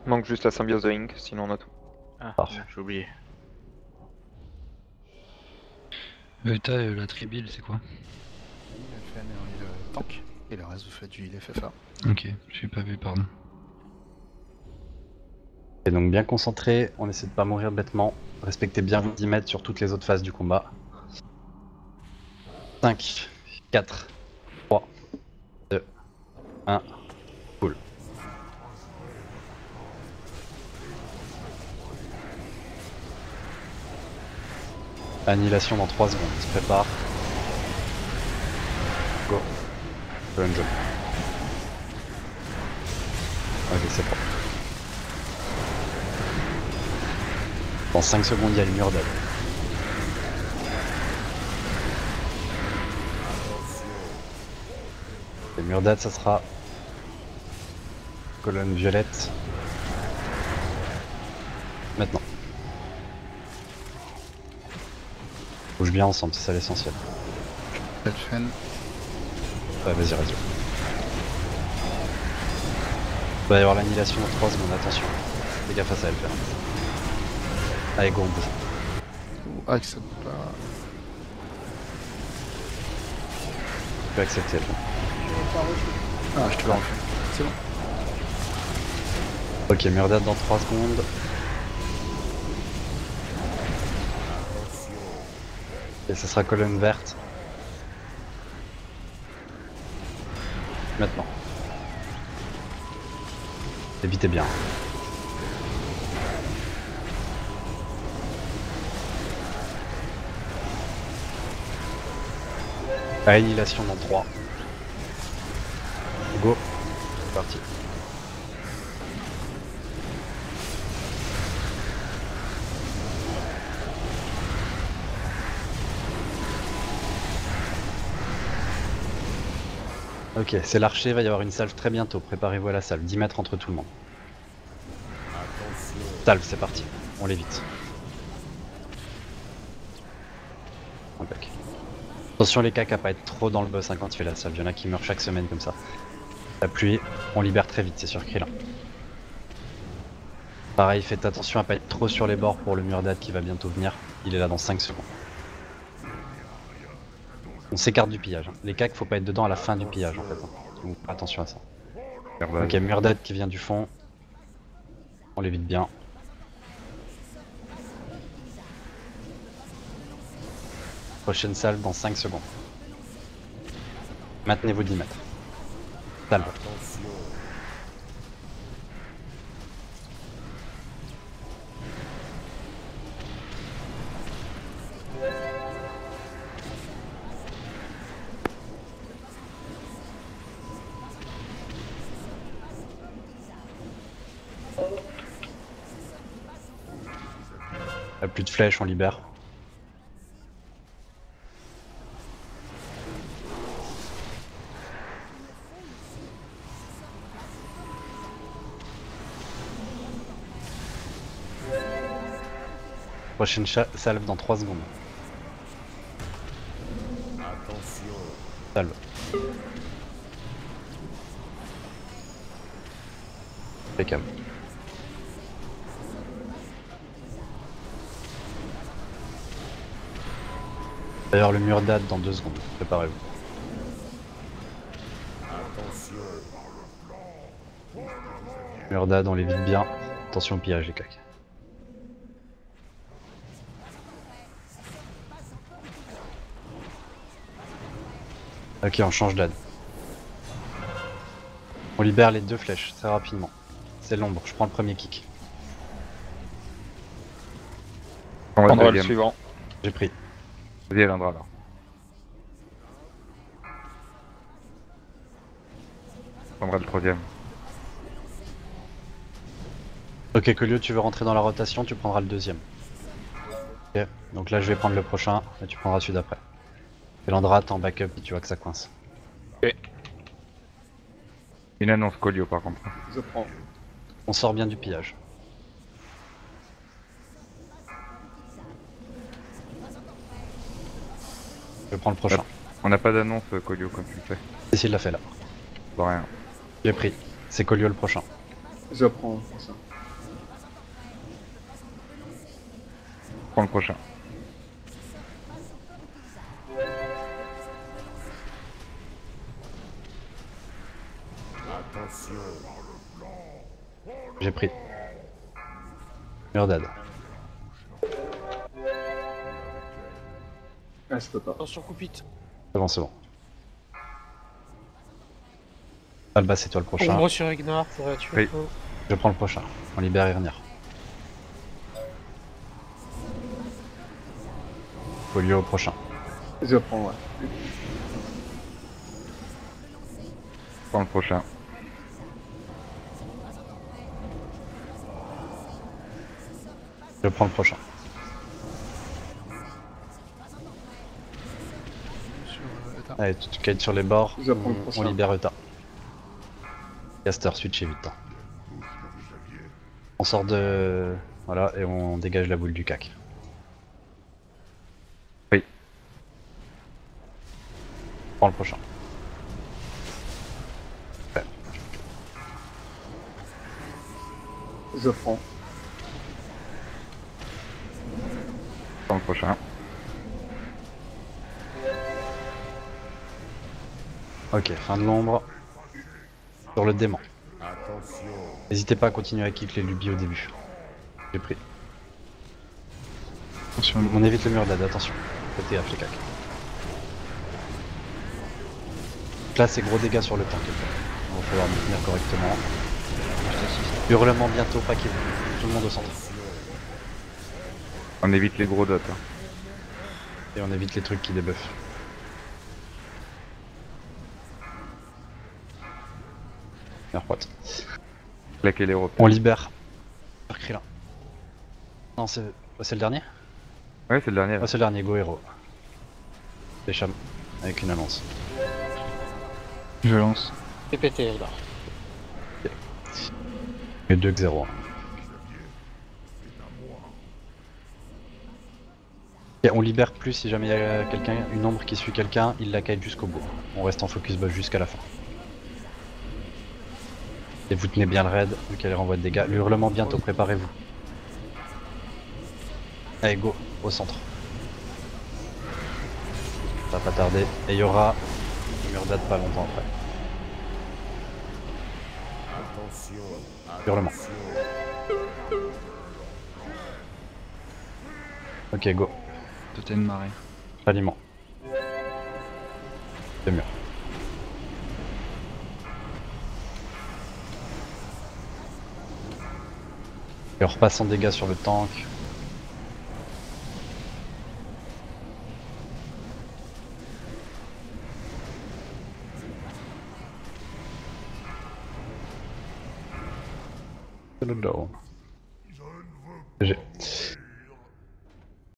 Manque juste la symbiose de Ink, sinon on a tout. Ah, Parfait. j'ai oublié. T'as la tribile, c'est quoi? Il fait le tank, et le reste vous faites du FFA. Ok, j'ai pas vu, pardon. Et donc bien concentré, on essaie de pas mourir bêtement. Respectez bien vos 10 mètres sur toutes les autres phases du combat. 5, 4, 3, 2, 1, cool. Annihilation dans 3 secondes, on se prépare. Go. Colonne jaune. Ok, c'est bon. Dans 5 secondes, il y a le mur d'aide. Le mur d'aide, ça sera colonne violette. Maintenant. Bouge bien ensemble, c'est ça l'essentiel. Elfen, Ouais, vas-y, radio. Il va y avoir l'annihilation dans 3 secondes, attention. Fais gaffe à ça, elle fait. Allez, go, on bouge. ah, que ça bouge pas. Tu peux accepter, elle fait. Ah, je te le refais. C'est bon. Ok, mur d'aide dans 3 secondes. Et ça sera colonne verte. Maintenant. Évitez bien. Annihilation dans 3. Go. C'est parti. Ok, c'est l'archer, il va y avoir une salve très bientôt. Préparez-vous à la salve. 10 mètres entre tout le monde. Salve, c'est parti. On l'évite. Impec. Attention les cacs à pas être trop dans le boss hein, quand tu fais la salve. Il y en a qui meurent chaque semaine comme ça. La pluie, on libère très vite, c'est sur Krillin. Pareil, faites attention à pas être trop sur les bords pour le mur d'aide qui va bientôt venir. Il est là dans 5 secondes. On s'écarte du pillage. Hein. Les cacs, faut pas être dedans à la fin du pillage en fait. Hein. Donc attention à ça. Ok, mur d'aide qui vient du fond. On l'évite bien. Prochaine salve dans 5 secondes. Maintenez vos 10 mètres. Salve. Plus de flèches, on libère. Prochaine salve dans 3 secondes. Salve. Impeccable. D'ailleurs le mur date dans 2 secondes, préparez-vous. Mur date, on l'évite bien. Attention au pillage les cacs. Ok, on change d'ad. On libère les 2 flèches très rapidement. C'est l'ombre, je prends le premier kick. On prendra le suivant. J'ai pris. Vas-y, elle viendra là. On prendra le troisième. Ok, Colio, tu veux rentrer dans la rotation, tu prendras le deuxième. Ok, donc là je vais prendre le prochain et tu prendras celui d'après. Et Landra, t'es en backup et tu vois que ça coince. Ok. Une annonce Colio par contre. Je prends. On sort bien du pillage. Je prends le prochain. On n'a pas d'annonce Colio comme tu le fais. Et s'il l'a fait là. Bon, rien. J'ai pris. C'est Colio le prochain. Je prends le prochain. Prends le prochain. J'ai pris. Murdad. Ah, je peux pas. Attention, coupite. C'est bon, c'est bon. Alba, c'est toi le prochain. Ombre sur Ignar pour la tuer. Oui. Je prends le prochain. On libère Irnir. Polio au prochain. Je prends, ouais. Prends le prochain. Je prends le prochain. Sur Eta. Allez, tu kites sur les bords. Je prends le On prochain. libère Eta. Caster, switch vite. Hein. On sort de... Voilà, et on dégage la boule du cac. Oui. Prends le prochain. Ouais. Je prends. Prends le prochain. Ok, fin de l'ombre. Sur le démon. N'hésitez pas à continuer à kick les lubies au début. J'ai pris. Attention, On évite le mur d'ad, attention. Côté F les cacs. Là c'est gros dégâts sur le tank. Il va falloir me tenir correctement. Hurlement bientôt, paquez-vous. Tout le monde au centre. On évite les gros dots. Hein. Et on évite les trucs qui débuffent. Merde pote. Claquez les repères. On libère. Par Krillin. Non c'est le dernier. Ouais, c'est le dernier. Là. Ah c'est le dernier, go héros. Pécham. Avec une annonce. je lance. C'est pété là. Et 2-0. Et on libère plus si jamais il y a quelqu'un, une ombre qui suit quelqu'un, il la kite jusqu'au bout. On reste en focus buff jusqu'à la fin. Et vous tenez bien le raid, vu qu'elle renvoie de dégâts. Le hurlement bientôt, préparez-vous. Allez, go, au centre. Ça va pas tarder. Et il y aura une Murdad pas longtemps après. Hurlement. Ok, go. Totem marée. Aliment. C'est mieux. Et on repasse en dégâts sur le tank. C'est le down. GG.